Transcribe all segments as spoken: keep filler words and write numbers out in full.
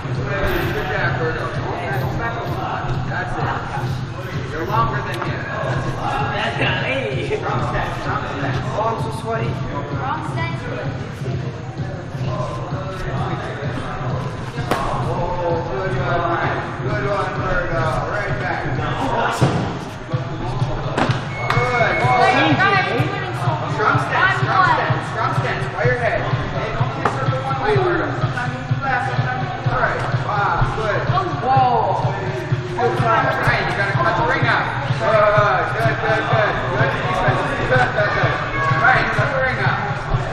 Good job, Berto. Don't back up. That's it. You're longer than him. That's it. That's got me. Strong stance, strong stance. Oh, I'm so sweaty. Wrong stance. Oh, good one. Good one, Berto. Right back. Good. Wait, guys, you're winning so much. Strong stance, I'm strong one. stance, strong stance. By your head. Okay, don't just circle one way, Berto. Sometimes you move left, sometimes you move right. Wow, good. Whoa. Good job. Right, you gotta cut the ring out. Good, good, good, good. Good defense. Good, good, good. Right, cut the ring out.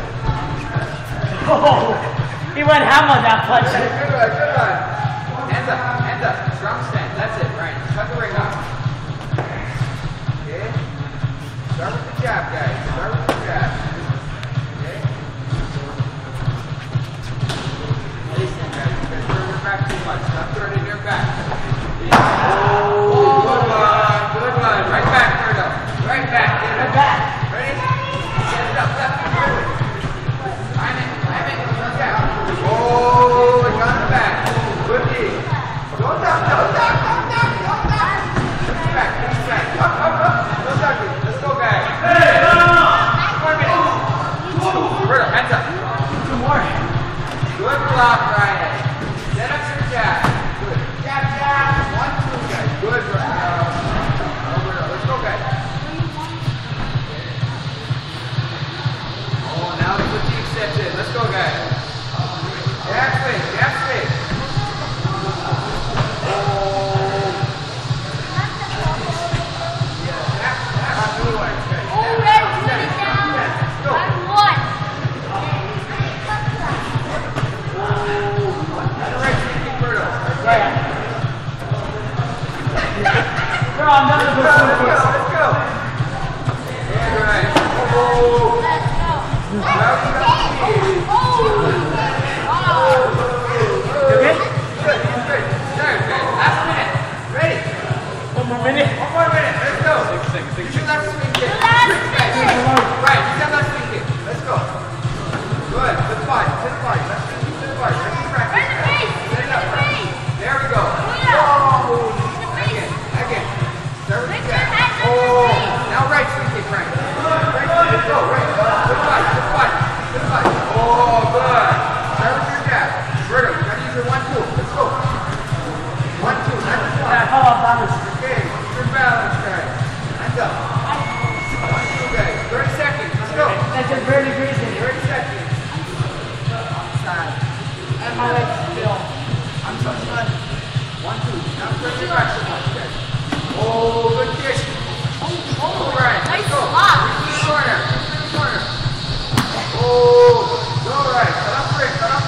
Oh, he went ham on that punch. Good one, good one. Hands up, hands up. Strong stance. That's it, right. Cut the ring out. Okay? Start with the jab, guys. Start with the jab. Okay? Listen, guys. You guys throw your back too much. Stop throwing it in your back. Oh, good one. Good one. Right back, Berto. Right back. Right back. Ready? Get it up. Left and forward. Time it. Time it. Jab. Oh, it's on the back. Good knee. Don't duck. Don't duck. Don't duck. Don't duck. Push back. Push back. Up, up, up. Don't duck it. Let's go, guys. Hey, four minutes. Berto, hands up. Two more. Good block, Ryan. Set up your jab. Good. Jab, jab. One, two, guys. Good, Ryan. Let's go, guys. Oh, now the fatigue sets in. Let's go, guys. Jab swing, jab swing. Oh. Yeah, jab, jab. Good one, guys. Oh, Red, put it down. Let's go. I'm one. All right, Chicky Berto. Yeah. We're on another Let's go, let's go, good let's go. Yeah, right. Oh. Let's go. Well, you got speed. Okay? Good, good. Good, good. Last minute. Ready? One more minute. One more minute. Let's go. Use your left swing kick. Last Quick, guys. minute. Right, use that left swing kick. Let's go. Good. To the body. To the body. Left swing kick to the body. Let's keep practicing. Right in the face. Set it up. Right in the face. There we go. Yeah. Oh. In the face. Again. Again. Start with Make the your jab. hands on Oh. your face. Now right swing kick, right. Right. Let's go. Right. To the body. To the body. To the body. Oh, good. Start with your jab. Berto, you gotta use your one, two. Let's go. One, two. Not just one. Yeah, hold on, balance. Okay, keep your balance, guys. Hands up. One, two, guys. thirty seconds. Let's go. That's just barely breathing. thirty seconds. Outside. And my legs still. I'm so done. One, two. Now stretch your back so much, guys. Oh, good kick. All right. Let's Nice go. block. To the corner. To the corner. Oh, all right. Cut off break. Cut off